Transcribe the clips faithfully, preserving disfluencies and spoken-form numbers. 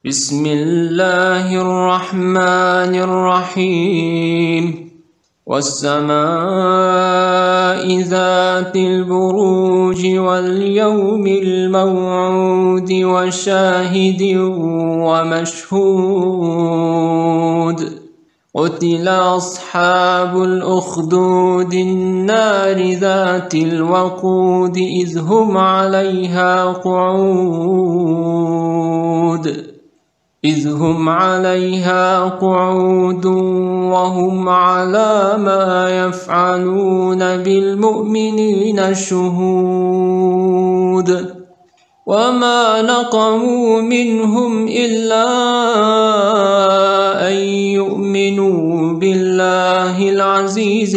بسم الله الرحمن الرحيم والسماء ذات البروج واليوم الموعود وشاهد ومشهود قتل أصحاب الأخدود النار ذات الوقود إذ هم عليها قعود إذ هم عليها قعود وهم على ما يفعلون بالمؤمنين شهود وما نقموا منهم إلا أن يؤمنوا بالله العزيز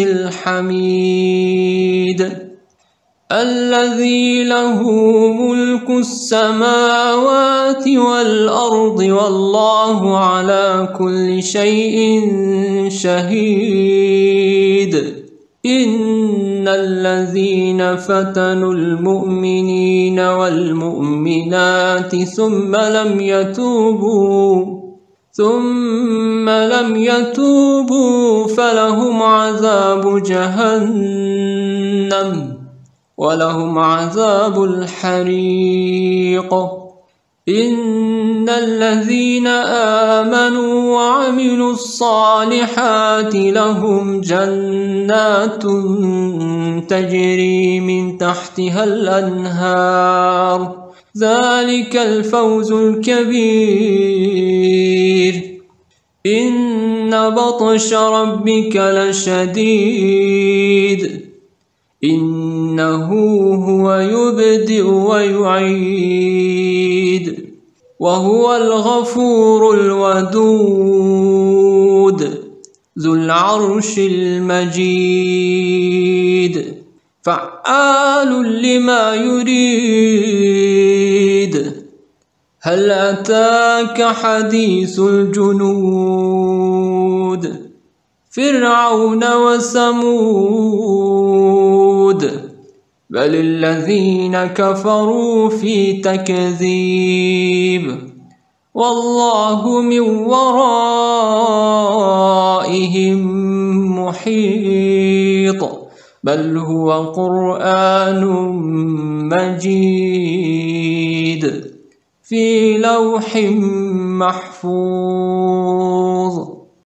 الحميد الذي له ملك السماوات والأرض والله على كل شيء شهيد إن الذين فتنوا المؤمنين والمؤمنات ثم لم يتوبوا ثم لم يتوبوا فلهم عذاب جهنم ولهم عذاب الحريق إن الذين آمنوا وعملوا الصالحات لهم جنات تجري من تحتها الأنهار ذلك الفوز الكبير إن بطش ربك لشديد إنه هو يبدئ ويعيد وهو الغفور الودود ذو العرش المجيد فعال لما يريد هل أتاك حديث الجنود فرعون وثمود بل الذين كفروا في تكذيب والله من ورائهم محيط بل هو قرآن مجيد في لوح محفوظ.